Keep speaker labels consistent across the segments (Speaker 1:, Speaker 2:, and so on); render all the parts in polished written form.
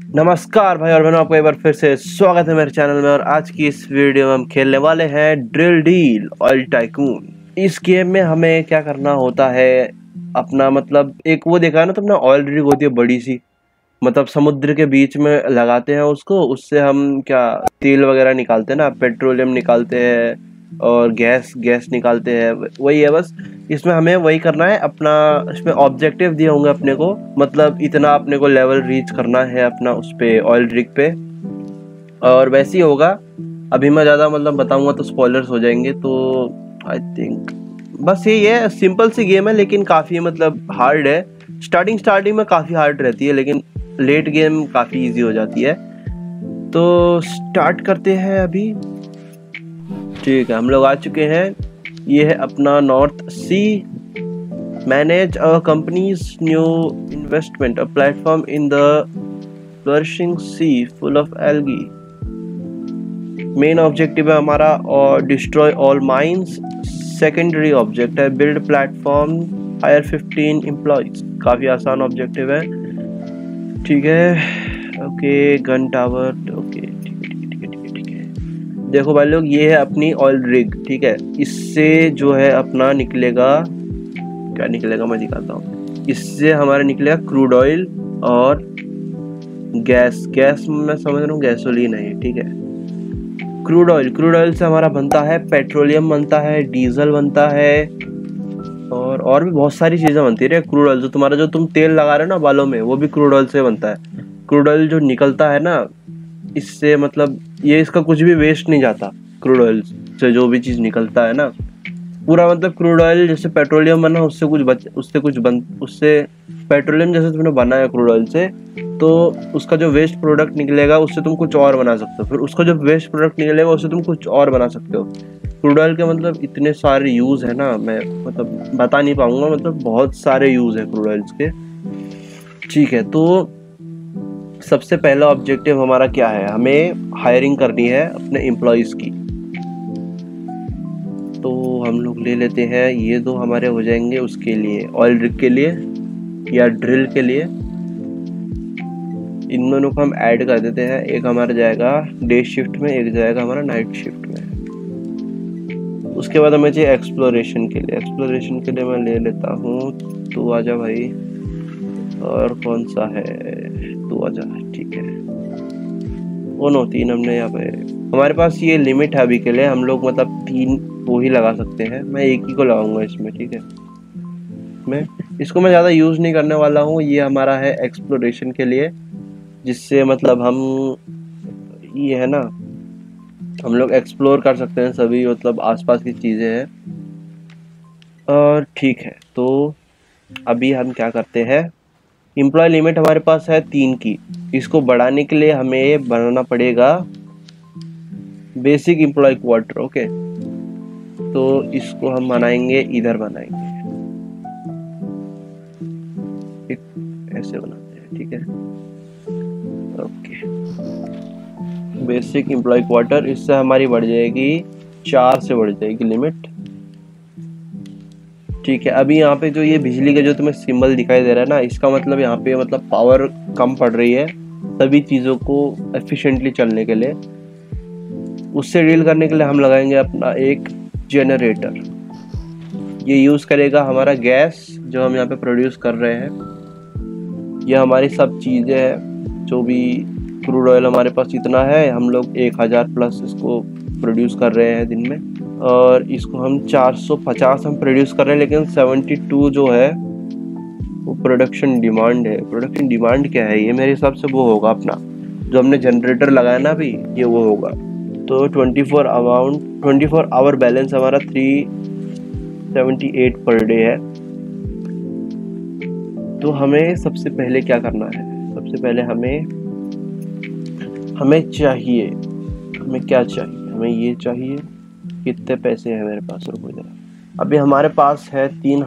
Speaker 1: नमस्कार भाई और बहनों, आपको एक बार फिर से स्वागत है मेरे चैनल में। और आज की इस वीडियो में हम खेलने वाले हैं ड्रिल डील ऑयल टाइकून। इस गेम में हमें क्या करना होता है, अपना मतलब एक वो देखा है ना तुमने, ऑयल रिग होती है बड़ी सी, मतलब समुद्र के बीच में लगाते हैं उसको, उससे हम क्या तेल वगैरह निकालते हैं ना, पेट्रोलियम निकालते हैं और गैस निकालते हैं। वही है बस, इसमें हमें वही करना है अपना। इसमें ऑब्जेक्टिव दिए होंगे अपने को, मतलब इतना अपने को लेवल रीच करना है अपना उस पे ऑयल रिग पे, और वैसे ही होगा। अभी मैं ज़्यादा मतलब बताऊंगा तो स्पॉयलर्स हो जाएंगे, तो आई थिंक बस यही है। सिंपल सी गेम है लेकिन काफ़ी मतलब हार्ड है। स्टार्टिंग में काफ़ी हार्ड रहती है, लेकिन लेट गेम काफ़ी इजी हो जाती है। तो स्टार्ट करते हैं अभी। ठीक है, हम लोग आ चुके हैं। ये है अपना North Sea. Manage a companies new investment, a platform in the flourishing sea full of algae. Main objective है हमारा और destroy all mines. Secondary object है बिल्ड प्लेटफॉर्म, हायर 15 एम्प्लॉयज। काफ़ी आसान ऑब्जेक्टिव है। ठीक है, ओके गन टावर, ओके ठीक है। देखो भाई लोग, ये है अपनी ऑयल रिग। ठीक है, इससे जो है अपना निकलेगा, क्या निकलेगा मैं दिखाता हूँ। इससे हमारा निकलेगा क्रूड ऑयल और गैस मैं समझ रहा हूँ गैसोलीन है। ठीक है, क्रूड ऑयल से हमारा बनता है पेट्रोलियम, बनता है डीजल, बनता है और भी बहुत सारी चीजें बनती है। क्रूड ऑयल जो तुम्हारा, जो तुम तेल लगा रहे हो ना बालों में, वो भी क्रूड ऑयल से बनता है। क्रूड ऑयल जो निकलता है ना, इससे मतलब ये इसका कुछ भी वेस्ट नहीं जाता। क्रूड ऑयल से जो भी चीज निकलता है ना, पूरा मतलब क्रूड ऑयल जैसे पेट्रोलियम बना, उससे पेट्रोलियम जैसे तुमने बनाया क्रूड ऑयल से, तो उसका जो वेस्ट प्रोडक्ट निकलेगा उससे तुम कुछ और बना सकते हो। फिर उसका जो वेस्ट प्रोडक्ट निकलेगा उससे तुम कुछ और बना सकते हो। क्रूड ऑयल के मतलब इतने सारे यूज है ना, मैं मतलब बता नहीं पाऊंगा, मतलब बहुत सारे यूज है क्रूड ऑयल के। ठीक है, तो सबसे पहला ऑब्जेक्टिव हमारा क्या है, हमें हायरिंग करनी है अपने एम्प्लॉयज की। तो हम लोग ले लेते हैं, ये दो हमारे हो जाएंगे उसके लिए, ऑयल रिग के लिए या ड्रिल के लिए। इन दोनों को हम ऐड कर देते हैं। एक हमारा जाएगा डे शिफ्ट में, एक जाएगा हमारा नाइट शिफ्ट में। उसके बाद हमें चाहिए एक्सप्लोरेशन के लिए मैं ले लेता हूँ। तू आजा भाई, और कौन सा है, तू आजा। ठीक है, वो नो 3 हमने यहाँ पे, हमारे पास ये लिमिट है अभी के लिए। हम लोग मतलब 3 वो ही लगा सकते हैं, मैं एक ही को लगाऊंगा इसमें। ठीक है, मैं इसको ज़्यादा यूज़ नहीं करने वाला हूँ। ये हमारा है एक्सप्लोरेशन के लिए, जिससे मतलब हम, ये है ना, हम लोग एक्सप्लोर कर सकते हैं सभी मतलब आसपास की चीज़ें हैं। और ठीक है, तो अभी हम क्या करते हैं, एम्प्लॉय लिमिट हमारे पास है 3 की। इसको बढ़ाने के लिए हमें बनाना पड़ेगा बेसिक एम्प्लॉय क्वार्टर। ओके, तो इसको हम बनाएंगे, इधर बनाएंगे, ऐसे बनाते हैं। ठीक है, ओके, बेसिक एम्प्लॉय क्वार्टर। इससे हमारी बढ़ जाएगी 4 से बढ़ जाएगी लिमिट। ठीक है, अभी यहाँ पे जो ये बिजली का जो तुम्हें सिंबल दिखाई दे रहा है ना, इसका मतलब यहाँ पे मतलब पावर कम पड़ रही है सभी चीज़ों को एफिशिएंटली चलने के लिए। उससे डील करने के लिए हम लगाएंगे अपना एक जनरेटर। ये यूज़ करेगा हमारा गैस जो हम यहाँ पे प्रोड्यूस कर रहे हैं। ये हमारी सब चीज़ें हैं, जो भी क्रूड ऑयल हमारे पास इतना है, हम लोग 1000 प्लस इसको प्रोड्यूस कर रहे हैं दिन में। और इसको हम 450 हम प्रोड्यूस कर रहे हैं, लेकिन 72 जो है वो प्रोडक्शन डिमांड है। प्रोडक्शन डिमांड क्या है, ये मेरे हिसाब से वो होगा अपना जो हमने जनरेटर लगाया ना अभी, ये वो होगा। तो 24 आवर बैलेंस हमारा 378 पर डे है। तो हमें सबसे पहले क्या करना है, सबसे पहले हमें चाहिए, हमें क्या चाहिए, हमें ये चाहिए। कितने पैसे हैं मेरे पास, रुको जरा। अभी हमारे पास है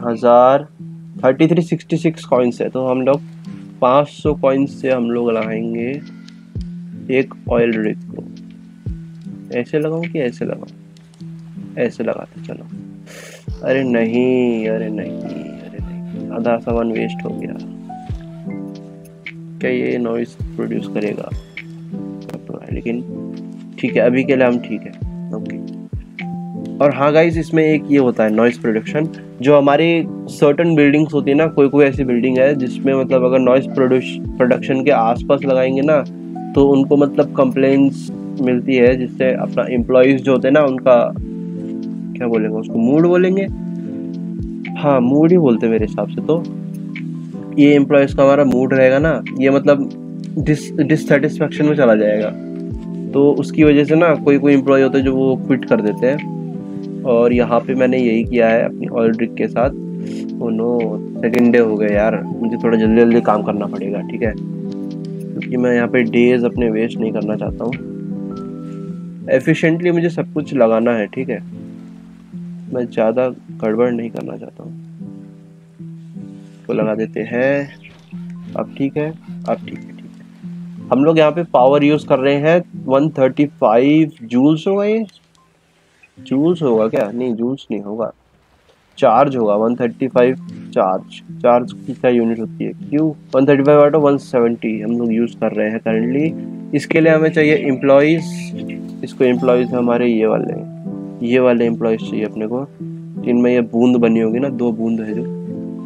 Speaker 1: 3366 कॉइन्स है। तो हम लोग 500 कॉइन्स से हम लोग लगाएंगे एक ऑयल रिग को। ऐसे लगाऊं कि ऐसे लगाऊं, ऐसे लगाते चलो। अरे नहीं, आधा सामान वेस्ट हो गया। क्या ये नॉइस प्रोड्यूस करेगा? लेकिन ठीक है, अभी के लिए हम ठीक है। ओके। और हाँ गाइस, इसमें एक ये होता है नॉइस प्रोडक्शन, जो हमारी सर्टेन बिल्डिंग्स होती है ना, कोई कोई ऐसी बिल्डिंग है जिसमें मतलब अगर नॉइस प्रोडक्शन के आसपास लगाएंगे ना तो उनको मतलब कंप्लेंट्स मिलती है, जिससे अपना एम्प्लॉयज जो होते हैं ना उनका क्या बोलेंगे उसको, मूड बोलेंगे, हाँ मूड ही बोलते हैं मेरे हिसाब से। तो ये एम्प्लॉयज का हमारा मूड रहेगा ना, ये मतलब डिससेटिस्फेक्शन में चला जाएगा। तो उसकी वजह से ना कोई कोई एम्प्लॉय होते हैं जो वो क्विट कर देते हैं। और यहाँ पे मैंने यही किया है अपनी ऑयल ड्रिग के साथ। ओ नो, सेकेंड डे हो गया यार, मुझे थोड़ा जल्दी जल्दी काम करना पड़ेगा, ठीक है, क्योंकि मैं यहाँ पे डेज अपने वेस्ट नहीं करना चाहता हूँ। एफिशिएंटली मुझे सब कुछ लगाना है, ठीक है, मैं ज़्यादा गड़बड़ नहीं करना चाहता हूँ। तो लगा देते हैं। अब ठीक है, अब ठीक है, ठीक है। हम लोग यहाँ पे पावर यूज़ कर रहे हैं 135 जूल्स होगा, ये जूल्स होगा क्या? नहीं, जूल्स नहीं होगा, चार्ज होगा 135 चार्ज की क्या यूनिट होती है? क्यों 135 वाट 170 हम लोग यूज़ कर रहे हैं करंटली। इसके लिए हमें चाहिए एम्प्लॉयज़। इसको एम्प्लॉयज़ हमारे ये वाले एम्प्लॉयज़ चाहिए अपने को, जिनमें ये बूंद बनी होगी ना, 2 बूंद है जो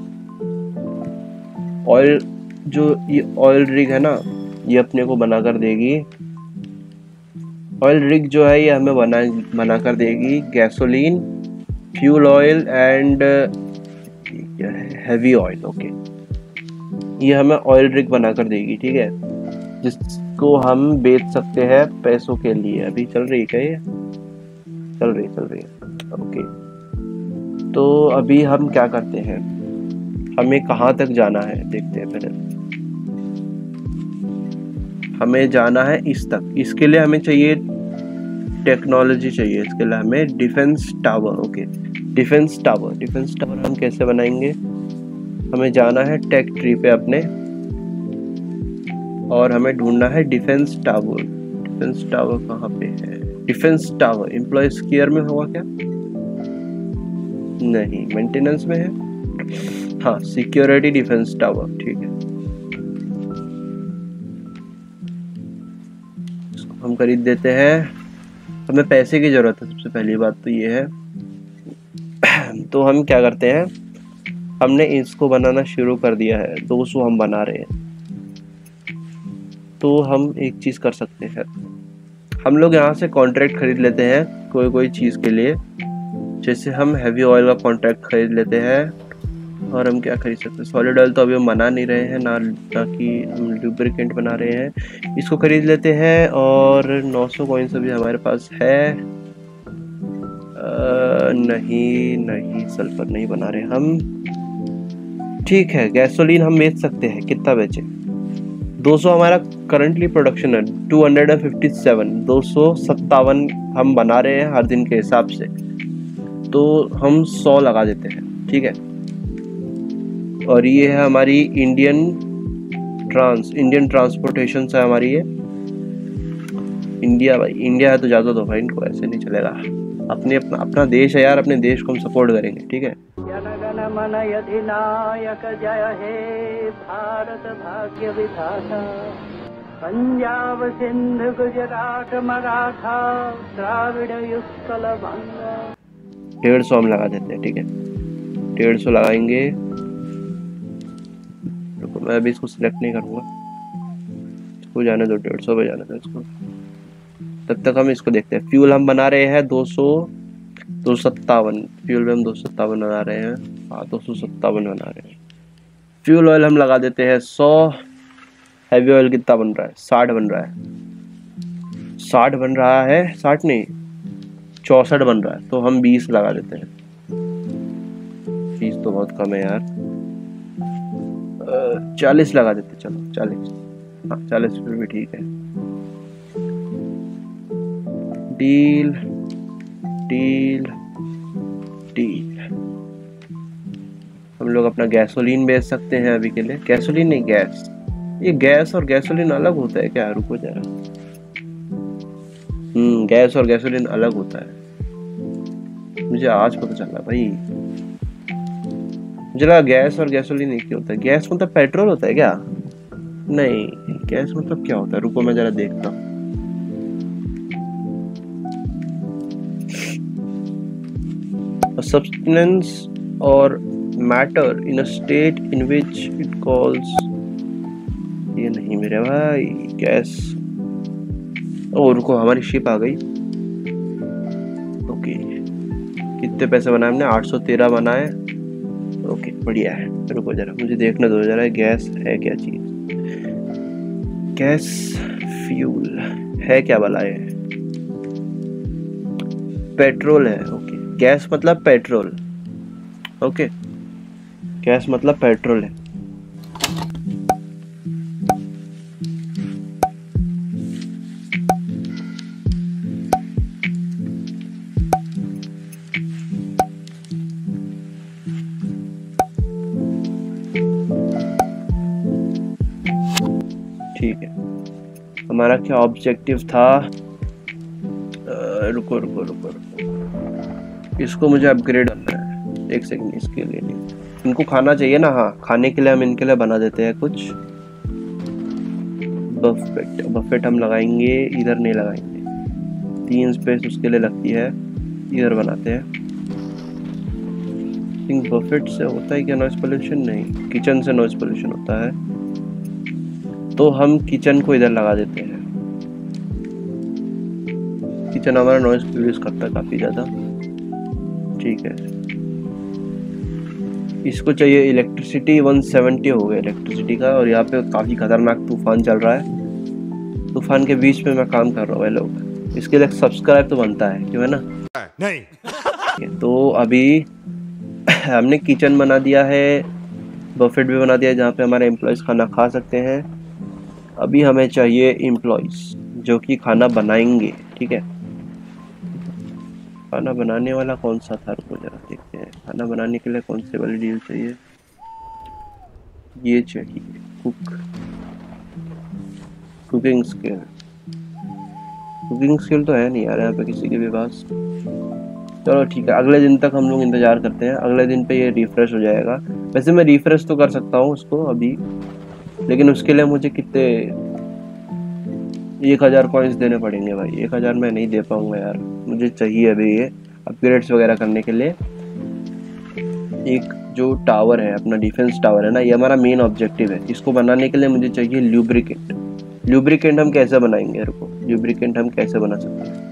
Speaker 1: ऑयल, जो ये ऑयल रिग है ना, ये अपने को बना कर देगी। ऑयल रिग जो है ये हमें बना कर देगी gasoline, fuel oil and heavy oil. Okay, ये हमें ऑयल रिग बना कर देगी, ठीक है, जिसको हम बेच सकते हैं पैसों के लिए। अभी चल रही है क्या ये? चल रही है। ओके, तो अभी हम क्या करते हैं, हमें कहाँ तक जाना है देखते हैं पहले। हमें जाना है इस तक। इसके लिए हमें चाहिए टेक्नोलॉजी चाहिए, इसके लिए हमें defence tower. Okay, defence tower हम कैसे बनाएंगे? हमें जाना है टेक ट्री पे अपने, और हमें ढूंढना है डिफेंस टावर। डिफेंस टावर कहाँ पे है? डिफेंस टावर एम्प्लॉयज केयर में होगा क्या? नहीं, मेंटेनेंस में है। हाँ, सिक्योरिटी डिफेंस टावर, ठीक है, इसको हम खरीद देते हैं। हमें पैसे की जरूरत है, सबसे पहली बात तो ये है। तो हम क्या करते हैं, हमने इसको बनाना शुरू कर दिया है, 200 हम बना रहे हैं। तो हम एक चीज कर सकते हैं, हम लोग यहाँ से कॉन्ट्रैक्ट खरीद लेते हैं कोई चीज के लिए। जैसे हम हैवी ऑयल का कॉन्ट्रैक्ट खरीद लेते हैं। और हम क्या खरीद सकते हैं, सॉलिड ऑयल तो अभी हम बना नहीं रहे हैं ना कि हम लुब्रिकेंट बना रहे हैं। इसको खरीद लेते हैं, और 900 कॉइन्स अभी हमारे पास है। नहीं सल्फर नहीं बना रहे हम, ठीक है। गैसोलीन हम बेच सकते हैं, कितना बेचे? 200 हमारा करंटली प्रोडक्शन है, 257 हम बना रहे हैं हर दिन के हिसाब से। तो हम 100 लगा देते हैं, ठीक है। और ये है हमारी इंडियन ट्रांसपोर्टेशन से हमारी ये इंडिया, भाई इंडिया है तो ज़्यादा दो भाई, इनको ऐसे नहीं चलेगा। अपना देश है यार, अपने देश को हम सपोर्ट करेंगे, ठीक है।
Speaker 2: मन अधिनायक जय हे भारत भाग्य विधाता, पंजाब सिंध गुजरात मराठा द्राविड़ उत्कल बंगा।
Speaker 1: 150 हम लगा देते हैं, ठीक है, 150 लगाएंगे। रुको, मैं अभी इसको सिलेक्ट नहीं करूँगा, इसको जाने दो, 150 पे जाने दो इसको। तब तक हम इसको देखते हैं। फ्यूल हम बना रहे हैं 257 फ्यूल में हम 257 बना रहे हैं। हाँ, 257 बना रहे हैं। फ्यूल ऑयल हम लगा देते हैं 100। हैवी ऑयल कितना बन रहा है? 60 बन रहा है। 60 बन रहा है, 60 नहीं 64 बन रहा है। तो हम 20 लगा देते हैं। 20 तो बहुत कम है यार, 40 लगा देते, चलो 40। हाँ 40 फिर भी ठीक है। Deal deal deal. हम लोग अपना गैसोलीन बेच सकते हैं अभी के लिए। गैसोलीन नहीं, गैस। ये गैस और गैसोलीन अलग होता है क्या? रुको जरा, गैस और गैसोलीन अलग होता है, मुझे आज पता चला भाई। मुझे लगा गैस और गैसोलीन एक ही होता है। गैस मतलब पेट्रोल होता है क्या? नहीं, गैस मतलब क्या होता है? रुको मैं जरा देखता हूँ। सब्सटेंस और matter in a state in which it calls, ये नहीं मेरे भाई, गैस। ओ रुको, हमारी शिप आ गई। ओके, कितने पैसे बनाए हमने? 813 बनाए। ओके बढ़िया है। रुको जरा, मुझे देखने दो जरा, गैस है क्या चीज? गैस फ्यूल है क्या भला? है पेट्रोल है। ओके, गैस मतलब पेट्रोल। ओके, गैस मतलब पेट्रोल है। ठीक है, हमारा क्या ऑब्जेक्टिव था? रुको रुको रुको रुको, इसको मुझे अपग्रेड करना है। एक सेकंड, इसके लिए नहीं, इनको खाना चाहिए ना। हाँ, खाने के लिए हम इनके लिए बना देते हैं कुछ। बफेट, बफेट हम लगाएंगे, इधर नहीं लगाएंगे। 3 स्पेस उसके लिए लगती है, इधर बनाते हैं। थिंक बफेट से होता है क्या नॉइज पोल्यूशन? नहीं, किचन से नॉइज पोल्यूशन होता है, तो हम किचन को इधर लगा देते हैं। किचन हमारा नॉइज प्रोड्यूस करता है काफी ज्यादा। ठीक है, इसको चाहिए इलेक्ट्रिसिटी 170 हो गया इलेक्ट्रिसिटी का, और यहाँ पे काफी खतरनाक तूफान चल रहा है। तूफान के बीच में मैं काम कर रहा हूँ लोग, इसके लिए सब्सक्राइब तो बनता है क्यों, है ना? नहीं तो अभी हमने किचन बना दिया है, बफेट भी बना दिया है जहाँ पे हमारे एम्प्लॉयज खाना खा सकते हैं। अभी हमें चाहिए एम्प्लॉयज जो कि खाना बनाएंगे। ठीक है, खाना बनाने वाला कौन सा था? रुको जरा देखते हैं, खाना बनाने के लिए कौन से वाली डील चाहिए? ये चाहिए cook, cooking skill. Cooking skill तो है नहीं यार यहाँ पे किसी के भी पास। चलो ठीक है, अगले दिन तक हम लोग इंतजार करते हैं। अगले दिन पे ये रिफ्रेश हो जाएगा। वैसे मैं रिफ्रेश तो कर सकता हूँ उसको अभी, लेकिन उसके लिए मुझे कितने 1000 कॉइन्स देने पड़ेंगे भाई। 1000 मैं नहीं दे पाऊंगा यार, मुझे चाहिए अभी ये अपग्रेड्स वगैरह करने के लिए। एक जो टावर है अपना, डिफेंस टावर है ना, ये हमारा मेन ऑब्जेक्टिव है। इसको बनाने के लिए मुझे चाहिए ल्यूब्रिकेंट। ल्यूब्रिकेंट हम कैसे बनाएंगे? रुको, ल्यूब्रिकेंट हम कैसे बना सकते हैं?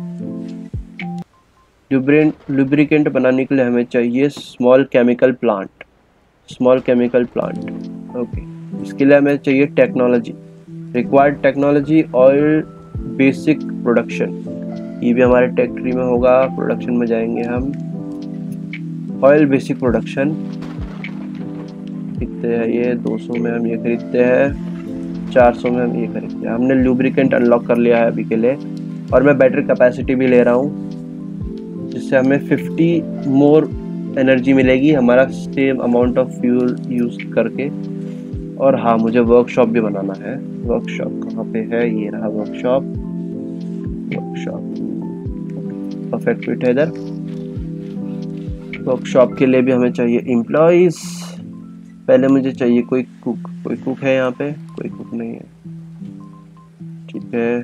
Speaker 1: लुब्रिकेंट बनाने के लिए हमें चाहिए small chemical plant. Small chemical plant, okay. इसके लिए हमें चाहिए technology, required technology oil basic production. ये भी हमारे टेक ट्री में होगा। प्रोडक्शन में जाएंगे हम, ऑयल बेसिक प्रोडक्शन खरीदते हैं ये 200 में हम ये खरीदते हैं, 400 में हम ये खरीदते हैं। हमने लुब्रिकेंट अनलॉक कर लिया है अभी के लिए, और मैं बैटरी कैपेसिटी भी ले रहा हूँ जिससे हमें 50 मोर एनर्जी मिलेगी हमारा same amount of fuel use करके। और हाँ, मुझे वर्कशॉप भी बनाना है। वर्कशॉप कहाँ पे है? ये रहा वर्कशॉप। वर्कशॉप परफेक्ट फिट है इधर। वर्कशॉप के लिए भी हमें चाहिए एम्प्लॉइज। पहले मुझे चाहिए कोई कुक। कोई कुक है यहाँ पे? कोई कुक नहीं है। ठीक है,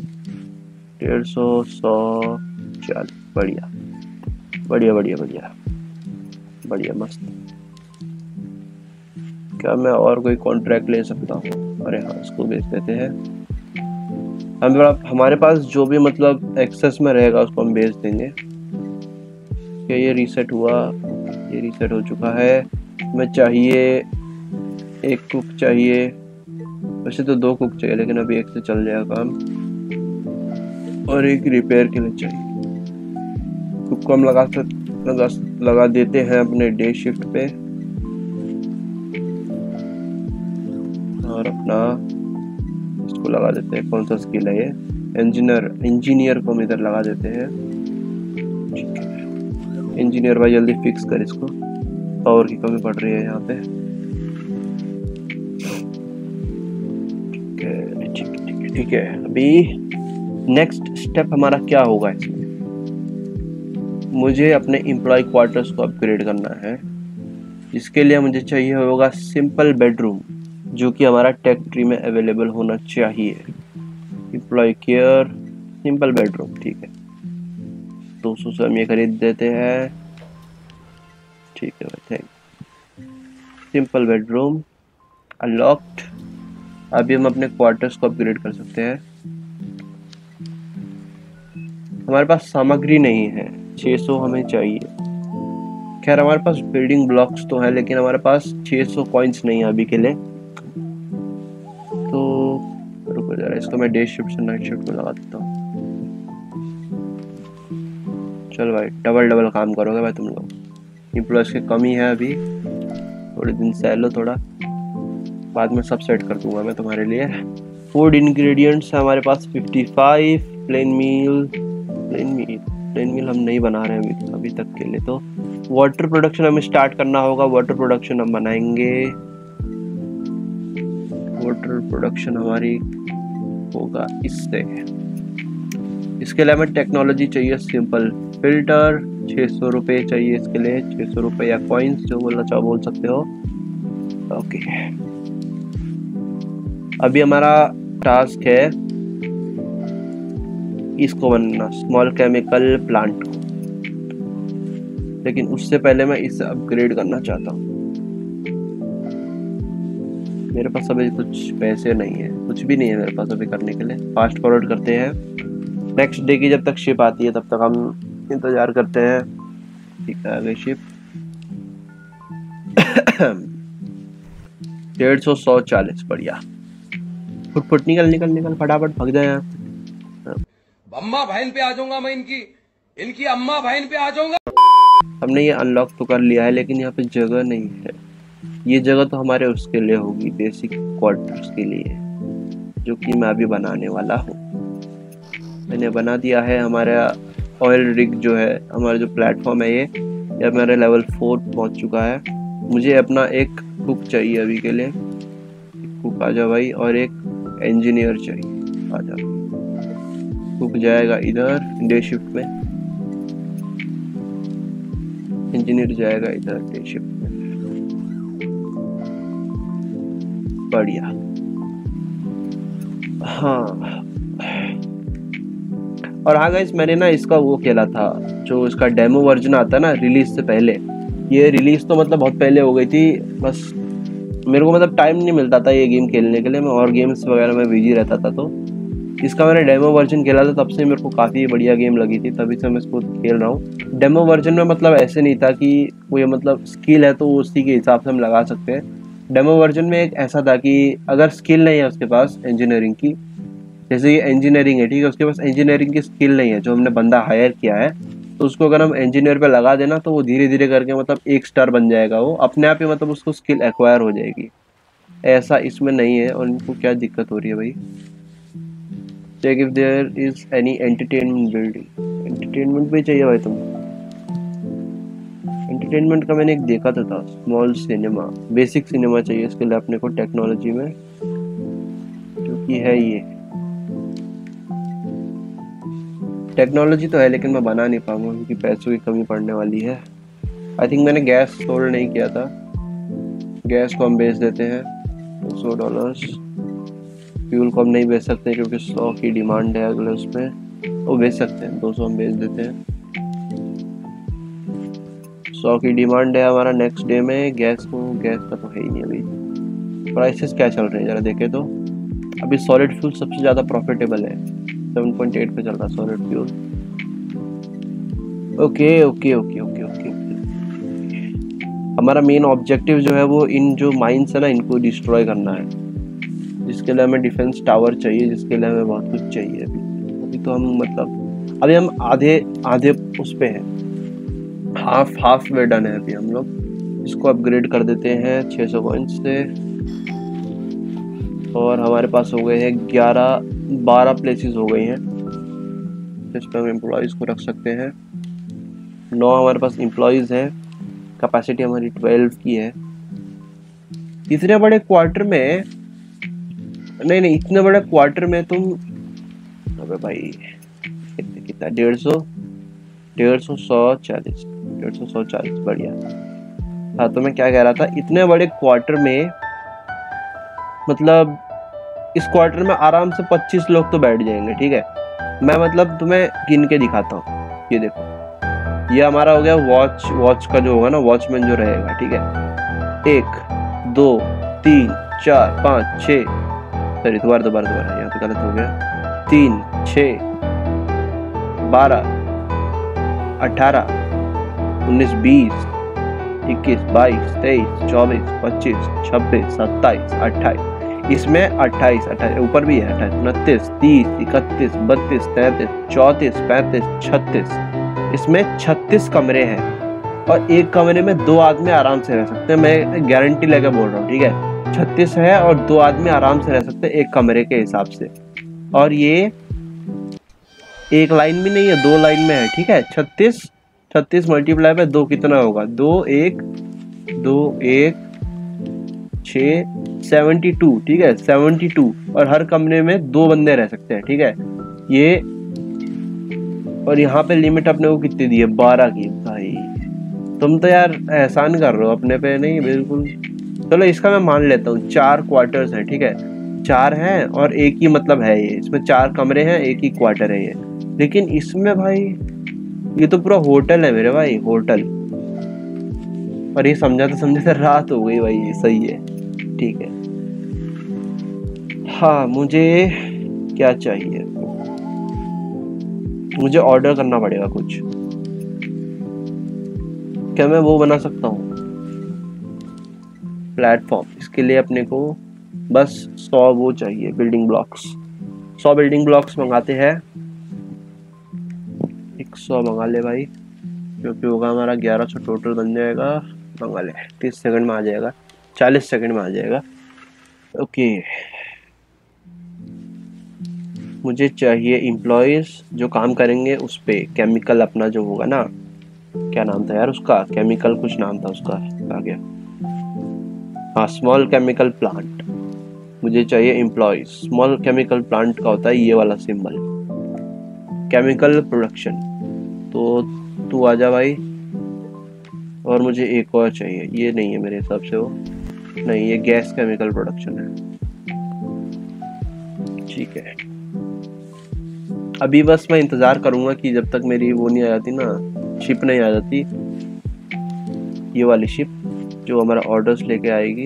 Speaker 1: 150, 100, 40। बढ़िया बढ़िया बढ़िया बढ़िया बढ़िया, मस्त। क्या मैं और कोई कॉन्ट्रैक्ट ले सकता हूँ? अरे हाँ, इसको बेच देते हैं। हमारे पास जो भी मतलब एक्सेस में रहेगा उसको हम बेच देंगे। क्या ये रीसेट हुआ? ये रीसेट हो चुका है। हमें चाहिए एक कुक चाहिए, वैसे तो 2 कुक चाहिए लेकिन अभी एक से चल जाएगा काम। और एक रिपेयर के लिए चाहिए। कुक को हम लगा देते हैं अपने डे शिफ्ट पे, और अपना इसको लगा देते हैं। कौन सा स्किल है ये? इंजीनियर को हम इधर लगा देते हैं। ठीक है, इंजीनियर भाई जल्दी फिक्स कर इसको, पावर की कमी पड़ रही है यहाँ पे। ठीक है, अभी नेक्स्ट स्टेप हमारा क्या होगा इसमें? मुझे अपने एम्प्लॉय क्वार्टर्स को अपग्रेड करना है, जिसके लिए मुझे चाहिए होगा सिंपल बेडरूम। जो कि हमारा टेक ट्री में अवेलेबल होना चाहिए। एम्प्लॉय केयर, सिंपल बेडरूम, ठीक है, 200 से हम ये खरीद देते हैं, ठीक है भाई, थैंक। Simple bedroom unlocked. अभी हम अपने क्वार्टर्स को अपग्रेड कर सकते हैं। हमारे पास सामग्री नहीं है, 600 हमें चाहिए। खैर हमारे पास बिल्डिंग ब्लॉक्स तो है, लेकिन हमारे पास 600 कॉइन्स नहीं है अभी के लिए। तो रुको जरा, इसको मैं डे शिफ्ट से नाइट शिफ्ट में लगा देता हूँ। चल भाई, डबल डबल काम करोगे भाई तुम लोग। एम्प्लॉयज की कमी है अभी, थोड़े दिन सह लो थोड़ा, बाद में सब सेट कर दूंगा मैं तुम्हारे लिए। फूड इंग्रेडिएंट्स है हमारे पास 55। प्लेन मील हम नहीं बना रहे हैं अभी तक के लिए। तो वाटर प्रोडक्शन हमें स्टार्ट करना होगा। वाटर प्रोडक्शन हम बनाएंगे। वाटर प्रोडक्शन हमारी होगा इससे। इसके लिए हमें टेक्नोलॉजी चाहिए, सिंपल फिल्टर, 600 रुपये चाहिए इसके लिए, 600 रुपये या कॉइन्स जो बोलना चाहो बोल सकते हो। ओके, अभी हमारा टास्क है इसको बनना, स्मॉल केमिकल प्लांट को, लेकिन उससे पहले मैं इसे अपग्रेड करना चाहता हूँ। मेरे पास अभी कुछ पैसे नहीं है, कुछ भी नहीं है मेरे पास अभी करने के लिए। फास्ट फॉरवर्ड करते हैं, नेक्स्ट डे की जब तक शिप आती है तब तक हम इंतजार करते हैं। ठीक है, आ गई शिप। 150, 140, बढ़िया। फुट निकल फटाफट भाग जाए यहाँ।
Speaker 3: अम्मा बहन पे आ जाऊंगा मैं, इनकी अम्मा बहन पे आ जाऊंगा।
Speaker 1: हमने ये अनलॉक तो कर लिया है, लेकिन यहाँ पे जगह नहीं है। ये जगह तो हमारे उसके लिए होगी, बेसिक क्वार्टर्स के लिए, जो कि मैं अभी बनाने वाला हूँ। मैंने बना दिया है। हमारा ऑयल रिग जो है, हमारा जो प्लेटफॉर्म है, ये हमारे लेवल 4 पहुँच चुका है। मुझे अपना एक कुक चाहिए अभी के लिए। कुक आ जा भाई, और एक इंजीनियर चाहिए, आ जा। कुक जाएगा इधर डे शिफ्ट में, इंजीनियर जाएगा इधर डे शिफ्ट में। बढ़िया। हाँ, और हाँ गाइस, मैंने ना इसका वो खेला था, जो इसका डेमो वर्जन आता है ना रिलीज से पहले। ये रिलीज तो मतलब बहुत पहले हो गई थी, बस मेरे को मतलब टाइम नहीं मिलता था ये गेम खेलने के लिए। मैं और गेम्स वगैरह में बिजी रहता था। तो इसका मैंने डेमो वर्जन खेला था, तब से मेरे को काफ़ी बढ़िया गेम लगी थी, तभी से मैं इसको खेल रहा हूँ। डेमो वर्जन में मतलब ऐसे नहीं था कि कोई मतलब स्किल है तो उसी के हिसाब से हम लगा सकते हैं। डेमो वर्जन में एक ऐसा था कि अगर स्किल नहीं है उसके पास इंजीनियरिंग की, जैसे ये इंजीनियरिंग है, ठीक है, उसके पास इंजीनियरिंग की स्किल नहीं है, जो हमने बंदा हायर किया है, तो उसको अगर हम इंजीनियर पे लगा देना तो वो धीरे धीरे करके मतलब 1 स्टार बन जाएगा। वो अपने आप ही मतलब उसको स्किल एक्वायर हो जाएगी। ऐसा इसमें नहीं है। और इनको क्या दिक्कत हो रही है भाई? Check if there is any entertainment building. Entertainment भी चाहिए भाई तुमको? एंटरटेनमेंट का मैंने एक देखा था स्मॉल सिनेमा, बेसिक सिनेमा चाहिए इसके लिए अपने को टेक्नोलॉजी में, जो कि है ये टेक्नोलॉजी तो है, लेकिन मैं बना नहीं पाऊंगा क्योंकि पैसों की कमी पड़ने वाली है। आई थिंक मैंने गैस सोल्ड नहीं किया था। गैस को हम बेच देते हैं $200। फ्यूल को हम नहीं बेच सकते क्योंकि 100 की डिमांड है अगले उसमें। वो बेच सकते हैं, 200 हम बेच देते हैं। 100 की डिमांड है हमारा नेक्स्ट डे में। गैस का तो है ही नहीं अभी। प्राइसेस क्या चल रहे हैं जरा देखे तो। अभी सॉलिड फ्यूल सबसे ज़्यादा प्रॉफिटेबल है, 7.8 पे चल रहा solid fuel. Okay okay okay okay okay. हमारा मेन ऑब्जेक्टिव जो है वो इन जो माइंस है ना, इनको डिस्ट्रॉय करना है, जिसके लिए हमें डिफेंस टावर चाहिए, जिसके लिए हमें बहुत कुछ चाहिए। अभी तो हम मतलब अभी हम आधे उस पे हैं, हाफ वे डन है अभी हम लोग। इसको अपग्रेड कर देते हैं 600 कॉइंस से, और हमारे पास हो गए हैं 12 प्लेसेस हो गई हैं जिस पर हम एम्प्लॉयज़ को रख सकते हैं। 9 हमारे पास एम्प्लॉयज़ हैं। कैपेसिटी हमारी 12 की है। इतने बड़े क्वार्टर में नहीं, इतने बड़े क्वार्टर में तुम, अबे भाई कितना 150, 140, बढ़िया। हाँ, तो मैं क्या कह रहा था, इतने बड़े क्वार्टर में मतलब इस क्वार्टर में आराम से 25 लोग तो बैठ जाएंगे, ठीक है। मैं मतलब तुम्हें गिन के दिखाता हूँ। ये देखो, ये हमारा हो गया वॉच का जो होगा ना, वॉचमैन जो रहेगा, ठीक है। 1 2 3 4 5 6, सॉरी दोबारा यहाँ पे गलत हो गया। 3 6 12 18 19 20 21 22 23 24 25 26 27 28, इसमें 28 ऊपर भी है, 28 29 30 31 32 33 34 35 36, इसमें 36 कमरे हैं और एक कमरे में 2 आदमी आराम से रह सकते हैं। मैं गारंटी लेकर बोल रहा हूँ, ठीक है। 36 है और 2 आदमी आराम से रह सकते हैं एक कमरे के हिसाब से। और ये एक लाइन भी नहीं है, 2 लाइन में है, ठीक है। 36 मल्टीप्लाई बाय 2 कितना होगा? 2 1 6 72, ठीक है। 72 और हर कमरे में 2 बंदे रह सकते हैं, ठीक है। ये और यहाँ पे लिमिट अपने को कितनी दी है? 12 की। भाई तुम तो यार एहसान कर रहे हो अपने पे। नहीं बिल्कुल, चलो इसका मैं मान लेता हूँ। 4 क्वार्टर्स है, ठीक है। 4 हैं और एक ही मतलब है ये, इसमें 4 कमरे हैं, एक ही क्वार्टर है ये। लेकिन इसमें भाई ये तो पूरा होटल है मेरे भाई, होटल। और ये समझाते रात हो गई भाई। ये सही है, ठीक है। हाँ, मुझे क्या चाहिए? मुझे ऑर्डर करना पड़ेगा कुछ। क्या मैं वो बना सकता हूँ प्लेटफॉर्म? इसके लिए अपने को बस 100 वो चाहिए, बिल्डिंग ब्लॉक्स। 100 बिल्डिंग ब्लॉक्स मंगाते हैं। 100 मंगा ले भाई, क्योंकि होगा हमारा 1100 टोटल बन जाएगा। मंगा ले, 30 सेकंड में आ जाएगा, 40 सेकंड में आ जाएगा। ओके, मुझे चाहिए एम्प्लॉयज जो काम करेंगे उस पे। केमिकल अपना जो होगा ना, क्या नाम था यार उसका? केमिकल कुछ नाम था उसका, आ गया। हाँ, स्मॉल केमिकल प्लांट। मुझे चाहिए एम्प्लॉयज। स्मॉल केमिकल प्लांट का होता है ये वाला सिंबल, केमिकल प्रोडक्शन। तो तू आजा भाई। और मुझे एक और चाहिए, ये नहीं है मेरे हिसाब से वो, नहीं ये गैस केमिकल प्रोडक्शन है, ठीक है। अभी बस मैं इंतजार करूंगा कि जब तक मेरी वो नहीं आ जाती ना, शिप नहीं आ जाती, ये वाली शिप जो हमारा ऑर्डर्स लेके आएगी।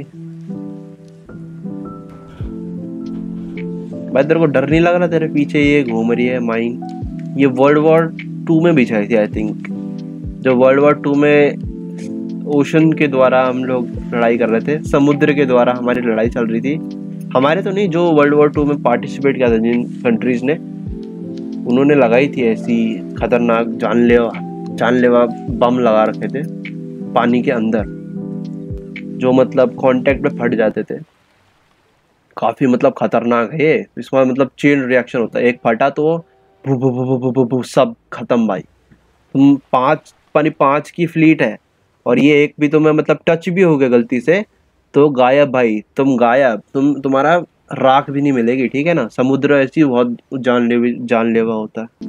Speaker 1: भाई तेरे को डर नहीं लग रहा? तेरे पीछे ये घूम रही है माइन। ये World War II में बिछाई थी आई थिंक। जो World War II में ओशन के द्वारा हम लोग लड़ाई कर रहे थे, समुद्र के द्वारा हमारी लड़ाई चल रही थी। हमारे तो नहीं, जो World War II में पार्टिसिपेट किया था जिन कंट्रीज ने, उन्होंने लगाई थी ऐसी खतरनाक जानलेवा बम लगा रखे थे पानी के अंदर, जो मतलब कांटेक्ट पे फट जाते थे। काफी मतलब खतरनाक है ये। इसमें मतलब चेन रिएक्शन होता है, एक फटा तो भू भू भू भू भू भू सब खत्म भाई। तुम 5 की फ्लीट है और ये एक भी तुम्हें मतलब टच भी हो गया गलती से तो गायब भाई, तुम गायब। तुम्हारा राख भी नहीं मिलेगी, ठीक है ना। समुद्र ऐसी बहुत जानलेवा होता है।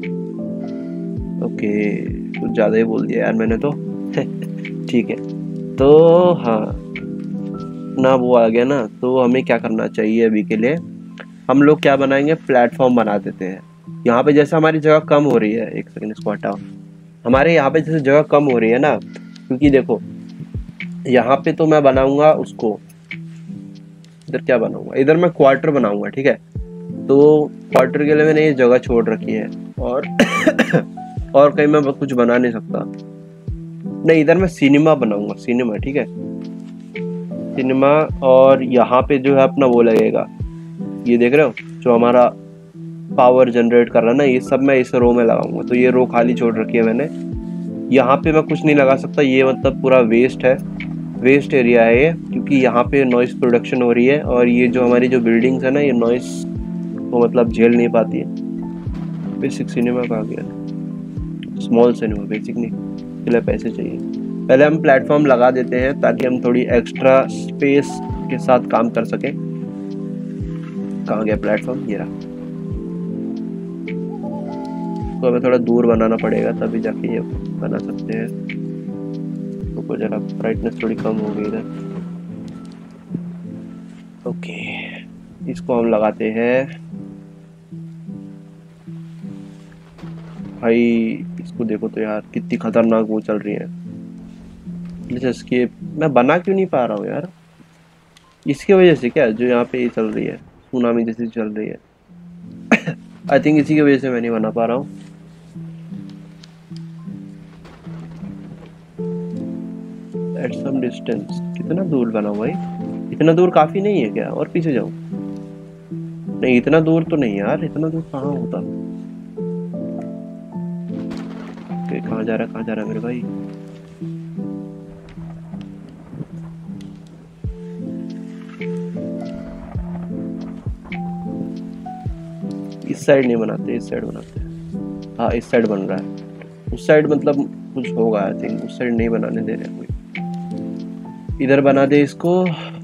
Speaker 1: ओके, कुछ ज्यादा ही बोल दिया यार मैंने तो। ठीक है, तो हाँ ना, वो आ गया ना। तो हमें क्या करना चाहिए अभी के लिए? हम लोग क्या बनाएंगे? प्लेटफॉर्म बना देते हैं। यहाँ पे जैसे हमारी जगह कम हो रही है, एक सेकंड इसको हटाओ। हमारे यहाँ पे जैसे जगह कम हो रही है ना, क्योंकि देखो यहाँ पे तो मैं बनाऊंगा उसको, इधर क्या बनाऊंगा? इधर मैं क्वार्टर बनाऊंगा, ठीक है। तो क्वार्टर के लिए मैंने ये जगह छोड़ रखी है और और कहीं मैं कुछ बना नहीं सकता। नहीं, इधर मैं सिनेमा बनाऊंगा, सिनेमा, ठीक है, सिनेमा। और यहाँ पे जो है अपना वो लगेगा, ये देख रहे हो जो हमारा पावर जनरेट कर रहा है ना, ये सब मैं इस रो में लगाऊंगा। तो ये रो खाली छोड़ रखी है मैंने। यहाँ पे मैं कुछ नहीं लगा सकता, ये मतलब पूरा वेस्ट है, वेस्ट एरिया है ये, क्योंकि यहाँ पे नॉइस प्रोडक्शन हो रही है। और ये जो हमारी जो बिल्डिंग्स है ना, ये नॉइस को मतलब झेल नहीं पाती है। बेसिक सिनेमा कहाँ गया? स्मॉल सिनेमा, बेसिक नहीं, इसलिए पैसे चाहिए। पहले हम प्लेटफॉर्म लगा देते हैं ताकि हम थोड़ी एक्स्ट्रा स्पेस के साथ काम कर सकें। कहाँ गया प्लेटफॉर्म? ये रहा। तो हमें थोड़ा दूर बनाना पड़ेगा तभी जाके ये बना सकते हैं। तो जरा ब्राइटनेस थोड़ी कम हो गई इधर। ओके, इसको हम लगाते हैं भाई। इसको देखो तो यार कितनी खतरनाक वो चल रही है। Please escape. मैं बना क्यों नहीं पा रहा हूँ यार? इसकी वजह से क्या, जो यहाँ पे ये चल रही है सुनामी जैसी चल रही है। आई थिंक इसी की वजह से मैं नहीं बना पा रहा हूँ। At some distance. कितना दूर बना भाई? इतना दूर काफी नहीं है क्या? और पीछे जाऊँ? नहीं, इतना दूर तो नहीं यार, इतना दूर कहाँ होता। कहाँ जा रहा है, कहाँ जा रहा है मेरे भाई? इस साइड नहीं बनाते, इस साइड बनाते हैं। हाँ, इस साइड बन रहा है। उस साइड मतलब कुछ होगा आई थिंक, उस साइड नहीं बनाने दे रहे कोई। इधर बना दे इसको।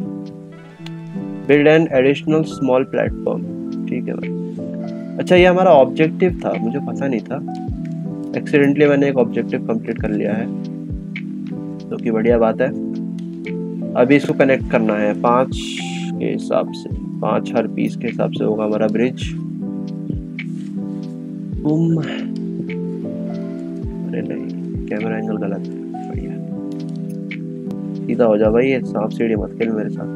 Speaker 1: Build an additional small platform. ठीक है भाई। अच्छा, ये हमारा ऑब्जेक्टिव था, मुझे पता नहीं था। एक्सीडेंटली मैंने एक ऑब्जेक्टिव कंप्लीट कर लिया है, तो की बढ़िया बात है। अभी इसको कनेक्ट करना है 5 के हिसाब से, 5 हर पीस के हिसाब से होगा हमारा ब्रिज। बूम। अरे नहीं, कैमरा एंगल गलत है। बढ़िया, सीधा हो जा भाई। ये सांप सीढ़ी मत खेल मेरे साथ।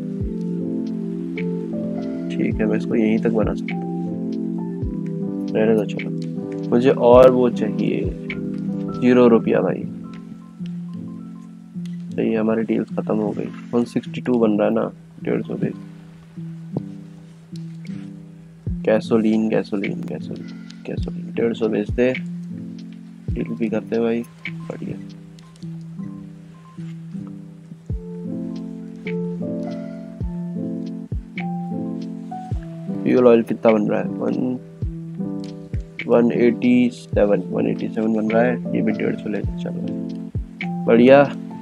Speaker 1: ठीक है, मैं इसको यहीं तक बना सकता हूँ। रहने दो, चलो। मुझे और वो चाहिए, 0 रुपया भाई। सही है, हमारी डील खत्म हो गई। 162 बन रहा है ना, 150 पे। गैसोलीन गैसोलीन गैसोलीन गैसोलीन 150 बेच दे। डील भी करते भाई, बढ़िया। फ्यूल ऑयल कितना बन रहा है? 187 बन रहा है। ये भी 150 ले चलो, बढ़िया।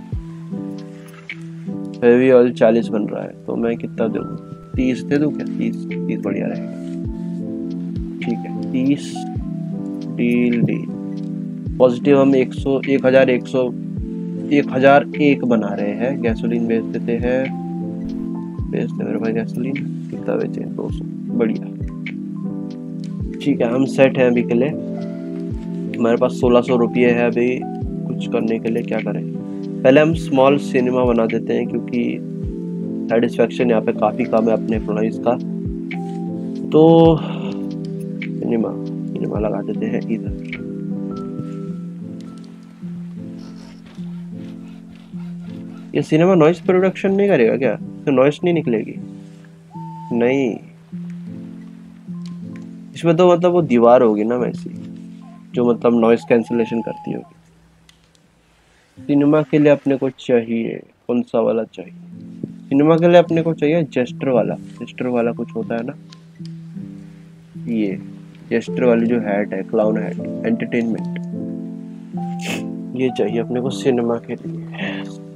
Speaker 1: हेवी ऑयल 40 बन रहा है, तो मैं कितना दूँ? 30 दे दूँ क्या? 30 बढ़िया रहेगा। ठीक है, 30 डील। पॉजिटिव हम 1001 बना रहे हैं। गैसोलीन बेच देते हैं, बेच दे मेरे भाई गैसोलीन। कितना बेचे? 200, बढ़िया। ठीक है, हम सेट हैं अभी के लिए। हमारे पास 1600 रुपये है अभी कुछ करने के लिए। क्या करें? पहले हम स्मॉल सिनेमा बना देते हैं, क्योंकि सेटिस्फैक्शन यहाँ पे काफ़ी कम है अपने एम्प्लॉइज का। तो सिनेमा लगा देते हैं इधर। ये सिनेमा नॉइस प्रोडक्शन नहीं करेगा क्या? तो नॉइस नहीं निकलेगी? नहीं, इसमें तो मतलब वो दीवार होगी ना वैसी, जो मतलब नॉइस कैंसिलेशन करती होगी। सिनेमा के लिए अपने को चाहिए कौन सा वाला चाहिए? सिनेमा के लिए अपने को चाहिए जेस्टर वाला कुछ होता है ना, ये जेस्टर वाली जो हैट है, क्लाउन हैट, एंटरटेनमेंट, ये चाहिए अपने को सिनेमा के लिए।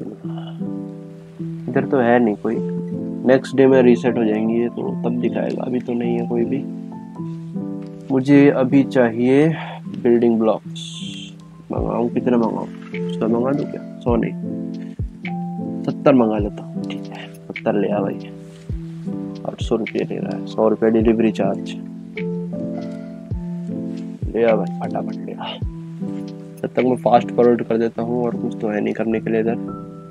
Speaker 1: इधर तो है नहीं कोई। नेक्स्ट डे में रीसेट हो जाएंगी ये, तो तब दिखाएगा। अभी तो नहीं है कोई भी। मुझे अभी चाहिए बिल्डिंग ब्लॉक्स। मंगाऊँ? कितना मंगाऊँ? 100 मंगा दूँ क्या? 100 नहीं, 70 मंगा लेता हूँ। ठीक है, 70 ले आ भाई। 800 रुपये ले रहा है, 100 रुपये डिलीवरी चार्ज। ले आ भाई, फटाफट ले आ। जब तक मैं फास्ट फॉरवर्ड कर देता हूँ, और कुछ तो है नहीं करने के लिए इधर।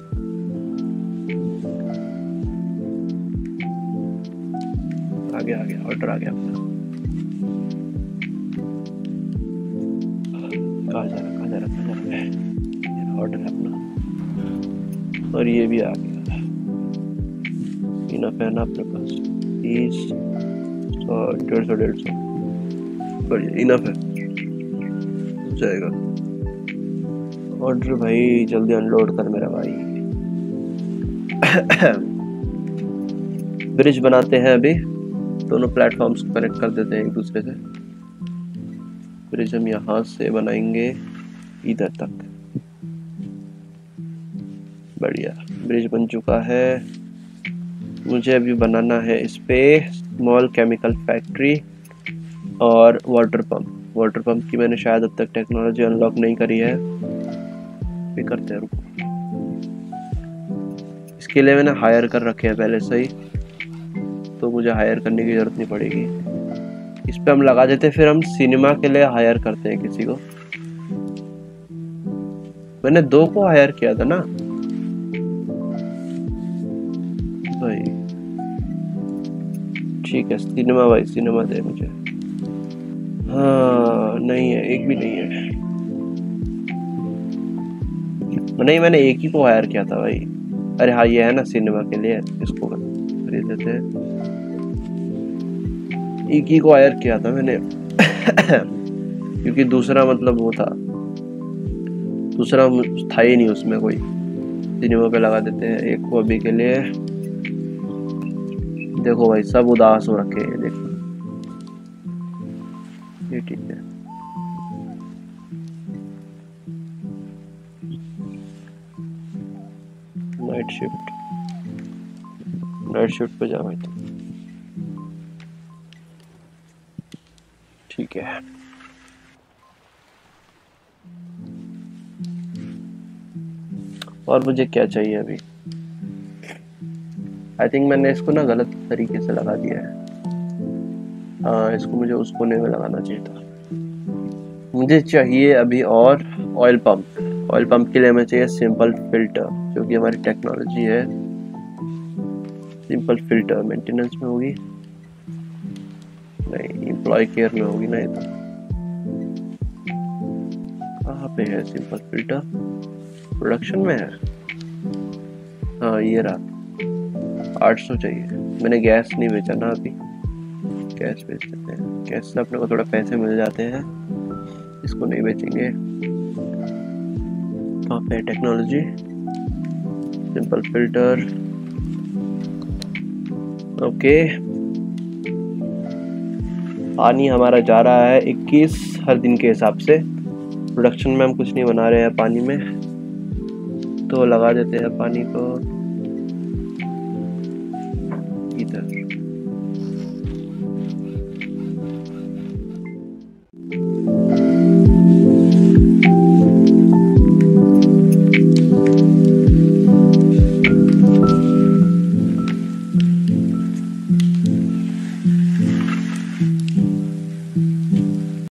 Speaker 1: आ गया ऑर्डर आ गया अपना। कहाँ जा रहा है? ऑर्डर है अपना, और ये भी आ गया। इनफ है ना अपने पास? 30, 100, 150 बढ़िया, इनफ है, जाएगा। ऑर्डर भाई जल्दी अनलोड कर मेरा भाई। ब्रिज बनाते हैं अभी, दोनों प्लेटफॉर्म्स को कनेक्ट कर देते हैं एक दूसरे से। ब्रिज हम यहाँ से बनाएंगे इधर तक। बढ़िया, ब्रिज बन चुका है। मुझे अभी बनाना है इस पे स्मॉल केमिकल फैक्ट्री और वाटर पंप की मैंने शायद अब तक टेक्नोलॉजी अनलॉक नहीं करी है। भी करते हैं, रुको। इसके लिए मैंने हायर कर रखे हैं पहले से ही। तो मुझे हायर करने की ज़रूरत नहीं पड़ेगी। इस पे हम लगा देते, फिर हम सिनेमा के लिए हायर करते हैं किसी को। मैंने 2 को हायर किया था ना भाई। ठीक है, सिनेमा भाई, सिनेमा दे मुझे। हाँ नहीं है, एक भी नहीं है। नहीं, मैंने एक ही को हायर किया था भाई। अरे हाँ, ये है ना सिनेमा के लिए, इसको खरीद लेते हैं। एक ही को हायर किया था मैंने क्योंकि दूसरा मतलब वो था, दूसरा था ही नहीं उसमें कोई। सिनेमा पे लगा देते हैं एक को अभी के लिए। देखो भाई, सब उदास हो रखे हैं, देखो ये ठीक है। नाइट शिफ्ट पे जा भाई तो ठीक है। और मुझे क्या चाहिए अभी? आई थिंक मैंने इसको ना गलत तरीके से लगा दिया है। हाँ, इसको मुझे उस कोने में लगाना चाहिए था। मुझे चाहिए अभी और ऑयल पंप। ऑयल पंप के लिए हमें चाहिए सिंपल फिल्टर, जो कि हमारी टेक्नोलॉजी है। सिंपल फिल्टर मेंटेनेंस में होगी नहीं, एम्प्लॉय केयर में होगी ना। ये तो कहाँ पे है सिंपल फिल्टर? प्रोडक्शन में है। हाँ ये रहा। 800 चाहिए। मैंने गैस नहीं बेचा ना अभी, गैस बेच देते हैं। गैस से अपने को थोड़ा पैसे मिल जाते हैं, इसको नहीं बेचेंगे। कहाँ पे टेक्नोलॉजी? Simple filter, okay. पानी हमारा जा रहा है 21 हर दिन के हिसाब से। प्रोडक्शन में हम कुछ नहीं बना रहे हैं पानी में, तो लगा देते हैं पानी को।